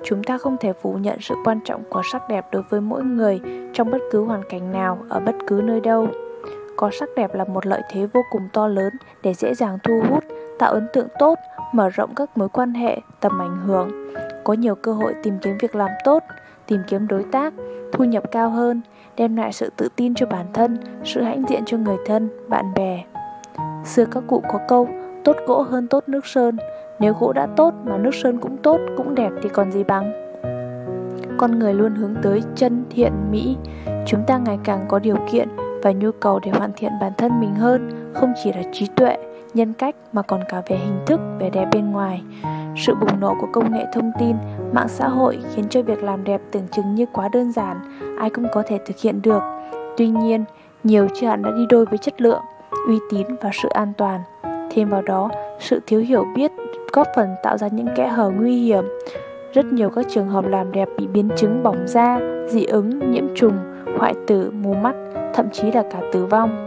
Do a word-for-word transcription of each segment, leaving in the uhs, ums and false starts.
chúng ta không thể phủ nhận sự quan trọng của sắc đẹp đối với mỗi người trong bất cứ hoàn cảnh nào, ở bất cứ nơi đâu. Có sắc đẹp là một lợi thế vô cùng to lớn để dễ dàng thu hút, tạo ấn tượng tốt, mở rộng các mối quan hệ, tầm ảnh hưởng, có nhiều cơ hội tìm kiếm việc làm tốt, tìm kiếm đối tác, thu nhập cao hơn, đem lại sự tự tin cho bản thân, sự hãnh diện cho người thân, bạn bè. Xưa các cụ có câu, tốt gỗ hơn tốt nước sơn. Nếu gỗ đã tốt mà nước sơn cũng tốt, cũng đẹp thì còn gì bằng. Con người luôn hướng tới chân thiện mỹ. Chúng ta ngày càng có điều kiện và nhu cầu để hoàn thiện bản thân mình hơn, không chỉ là trí tuệ, nhân cách mà còn cả về hình thức, vẻ đẹp bên ngoài. Sự bùng nổ của công nghệ thông tin, mạng xã hội khiến cho việc làm đẹp tưởng chừng như quá đơn giản, ai cũng có thể thực hiện được. Tuy nhiên, nhiều chưa hẳn đã đi đôi với chất lượng, uy tín và sự an toàn. Thêm vào đó, sự thiếu hiểu biết góp phần tạo ra những kẽ hở nguy hiểm. Rất nhiều các trường hợp làm đẹp bị biến chứng bỏng da, dị ứng, nhiễm trùng, hoại tử, mù mắt, thậm chí là cả tử vong.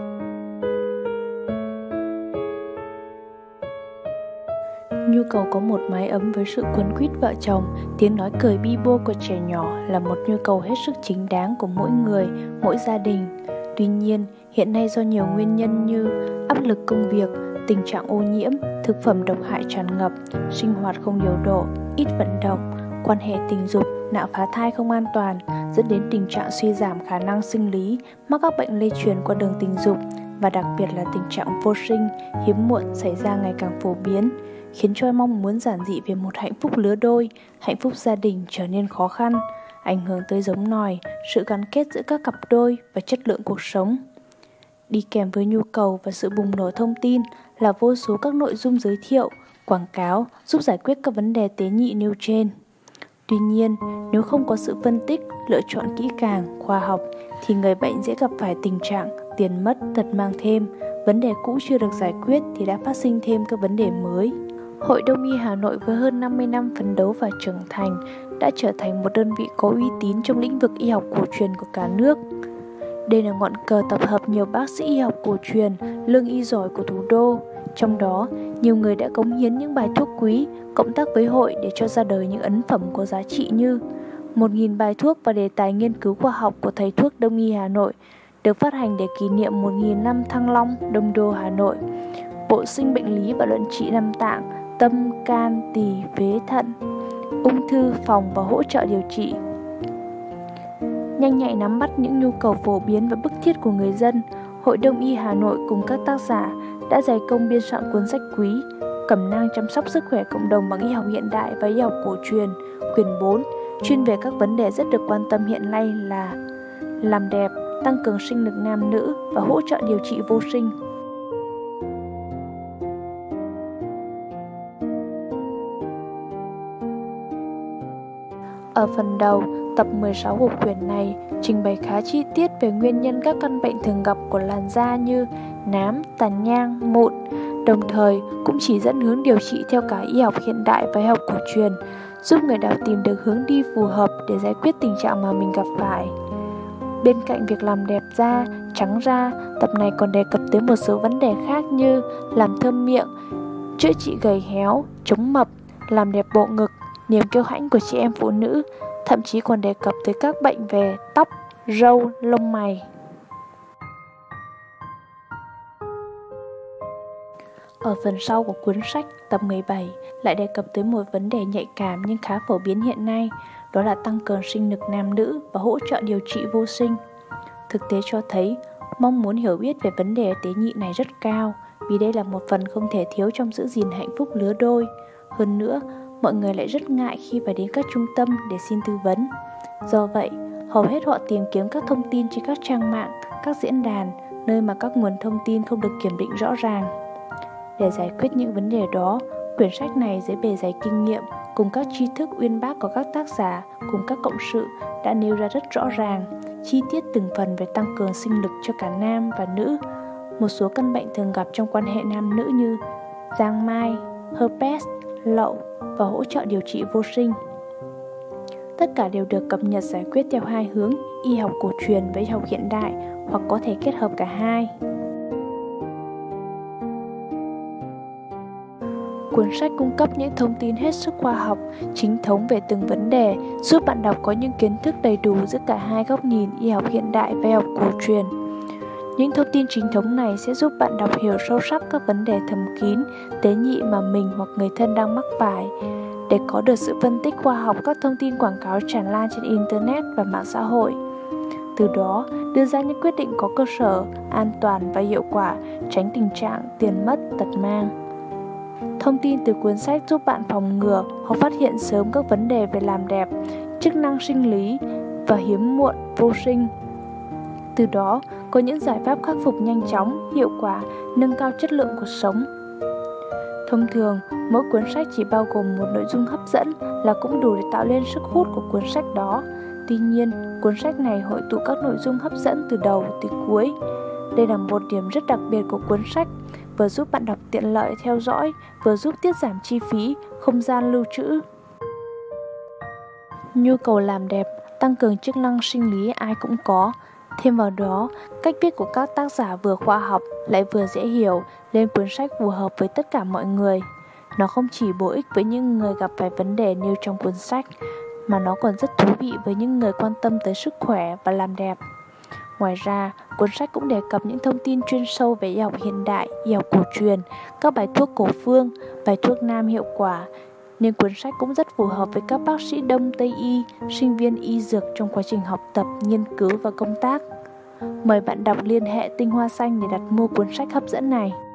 Nhu cầu có một mái ấm với sự quấn quýt vợ chồng, tiếng nói cười bi bô của trẻ nhỏ là một nhu cầu hết sức chính đáng của mỗi người, mỗi gia đình. Tuy nhiên, hiện nay do nhiều nguyên nhân như áp lực công việc, tình trạng ô nhiễm, thực phẩm độc hại tràn ngập, sinh hoạt không điều độ, ít vận động, quan hệ tình dục, nạo phá thai không an toàn, dẫn đến tình trạng suy giảm khả năng sinh lý, mắc các bệnh lây truyền qua đường tình dục và đặc biệt là tình trạng vô sinh, hiếm muộn xảy ra ngày càng phổ biến, khiến cho mong muốn giản dị về một hạnh phúc lứa đôi, hạnh phúc gia đình trở nên khó khăn, ảnh hưởng tới giống nòi, sự gắn kết giữa các cặp đôi và chất lượng cuộc sống. Đi kèm với nhu cầu và sự bùng nổ thông tin là vô số các nội dung giới thiệu, quảng cáo giúp giải quyết các vấn đề tế nhị nêu trên. Tuy nhiên, nếu không có sự phân tích, lựa chọn kỹ càng, khoa học thì người bệnh dễ gặp phải tình trạng tiền mất tật mang thêm, vấn đề cũ chưa được giải quyết thì đã phát sinh thêm các vấn đề mới. Hội Đông y Hà Nội với hơn năm mươi năm phấn đấu và trưởng thành đã trở thành một đơn vị có uy tín trong lĩnh vực y học cổ truyền của cả nước. Đây là ngọn cờ tập hợp nhiều bác sĩ y học cổ truyền, lương y giỏi của thủ đô. Trong đó, nhiều người đã cống hiến những bài thuốc quý, cộng tác với hội để cho ra đời những ấn phẩm có giá trị như một nghìn bài thuốc và đề tài nghiên cứu khoa học của thầy thuốc Đông y Hà Nội được phát hành để kỷ niệm một nghìn năm Thăng Long, Đông Đô, Hà Nội. Bộ sinh bệnh lý và luận trị năm tạng, tâm, can, tỳ, phế, thận, ung thư, phòng và hỗ trợ điều trị. Nhanh nhạy nắm bắt những nhu cầu phổ biến và bức thiết của người dân, Hội Đông y Hà Nội cùng các tác giả đã dày công biên soạn cuốn sách quý Cẩm nang chăm sóc sức khỏe cộng đồng bằng y học hiện đại và y học cổ truyền, quyển bốn, chuyên về các vấn đề rất được quan tâm hiện nay là làm đẹp, tăng cường sinh lực nam nữ và hỗ trợ điều trị vô sinh. Ở phần đầu, tập mười sáu của quyển này trình bày khá chi tiết về nguyên nhân các căn bệnh thường gặp của làn da như nám, tàn nhang, mụn, đồng thời cũng chỉ dẫn hướng điều trị theo cả y học hiện đại và y học cổ truyền, giúp người đọc tìm được hướng đi phù hợp để giải quyết tình trạng mà mình gặp phải. Bên cạnh việc làm đẹp da, trắng da, tập này còn đề cập tới một số vấn đề khác như làm thơm miệng, chữa trị gầy héo, chống mập, làm đẹp bộ ngực, niềm kiêu hãnh của chị em phụ nữ, thậm chí còn đề cập tới các bệnh về tóc, râu, lông mày. Ở phần sau của cuốn sách, tập mười bảy lại đề cập tới một vấn đề nhạy cảm nhưng khá phổ biến hiện nay, đó là tăng cường sinh lực nam nữ và hỗ trợ điều trị vô sinh. Thực tế cho thấy, mong muốn hiểu biết về vấn đề tế nhị này rất cao, vì đây là một phần không thể thiếu trong giữ gìn hạnh phúc lứa đôi. Hơn nữa, mọi người lại rất ngại khi phải đến các trung tâm để xin tư vấn. Do vậy, hầu hết họ tìm kiếm các thông tin trên các trang mạng, các diễn đàn, nơi mà các nguồn thông tin không được kiểm định rõ ràng. Để giải quyết những vấn đề đó, quyển sách này dưới bề dày kinh nghiệm cùng các tri thức uyên bác của các tác giả cùng các cộng sự đã nêu ra rất rõ ràng, chi tiết từng phần về tăng cường sinh lực cho cả nam và nữ, một số căn bệnh thường gặp trong quan hệ nam nữ như giang mai, herpes, lậu và hỗ trợ điều trị vô sinh. Tất cả đều được cập nhật giải quyết theo hai hướng, y học cổ truyền với y học hiện đại, hoặc có thể kết hợp cả hai. cuốn sách cung cấp những thông tin hết sức khoa học, chính thống về từng vấn đề, giúp bạn đọc có những kiến thức đầy đủ giữa cả hai góc nhìn y học hiện đại và y học cổ truyền. Những thông tin chính thống này sẽ giúp bạn đọc hiểu sâu sắc các vấn đề thầm kín, tế nhị mà mình hoặc người thân đang mắc phải, để có được sự phân tích khoa học các thông tin quảng cáo tràn lan trên Internet và mạng xã hội. Từ đó, đưa ra những quyết định có cơ sở, an toàn và hiệu quả, tránh tình trạng tiền mất, tật mang. Thông tin từ cuốn sách giúp bạn phòng ngừa hoặc phát hiện sớm các vấn đề về làm đẹp, chức năng sinh lý và hiếm muộn, vô sinh. Từ đó, có những giải pháp khắc phục nhanh chóng, hiệu quả, nâng cao chất lượng cuộc sống. Thông thường, mỗi cuốn sách chỉ bao gồm một nội dung hấp dẫn là cũng đủ để tạo lên sức hút của cuốn sách đó. Tuy nhiên, cuốn sách này hội tụ các nội dung hấp dẫn từ đầu tới cuối. Đây là một điểm rất đặc biệt của cuốn sách, vừa giúp bạn đọc tiện lợi theo dõi, vừa giúp tiết giảm chi phí, không gian lưu trữ. Nhu cầu làm đẹp, tăng cường chức năng sinh lý ai cũng có. Thêm vào đó, cách viết của các tác giả vừa khoa học lại vừa dễ hiểu, nên cuốn sách phù hợp với tất cả mọi người. Nó không chỉ bổ ích với những người gặp phải vấn đề nêu trong cuốn sách, mà nó còn rất thú vị với những người quan tâm tới sức khỏe và làm đẹp. Ngoài ra, cuốn sách cũng đề cập những thông tin chuyên sâu về y học hiện đại, y học cổ truyền, các bài thuốc cổ phương, bài thuốc nam hiệu quả, nên cuốn sách cũng rất phù hợp với các bác sĩ Đông Tây y, sinh viên y dược trong quá trình học tập, nghiên cứu và công tác. Mời bạn đọc liên hệ Tinh Hoa Xanh để đặt mua cuốn sách hấp dẫn này.